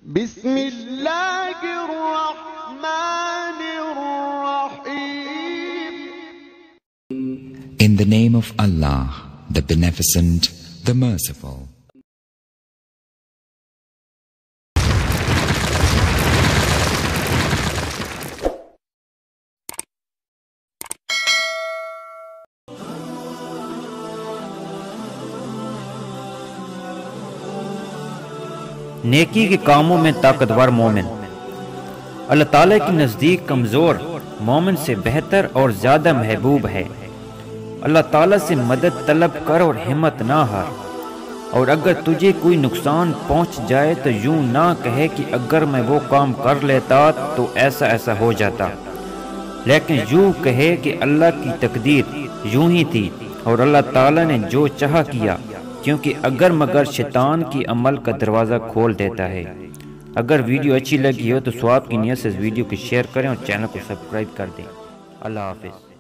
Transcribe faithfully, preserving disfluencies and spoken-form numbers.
بسم اللہ الرحمن الرحیم. In the name of Allah, the Beneficent, the Merciful. نیکی کے کاموں میں طاقتور مومن اللہ تعالیٰ کے نزدیک کمزور مومن سے بہتر اور زیادہ محبوب ہے۔ اللہ تعالیٰ سے مدد طلب کر اور ہمت نہ ہار، اور اگر تجھے کوئی نقصان پہنچ جائے تو یوں نہ کہے کہ اگر میں وہ کام کر لیتا تو ایسا ایسا ہو جاتا، لیکن یوں کہے کہ اللہ کی تقدیر یوں ہی تھی اور اللہ تعالیٰ نے جو چاہا کیا، کیونکہ اگر مگر شیطان کی عمل کا دروازہ کھول دیتا ہے۔ اگر ویڈیو اچھی لگی ہو تو ثواب کی نیت سے اس ویڈیو کو شیئر کریں اور چینل کو سبسکرائب کر دیں۔ اللہ حافظ۔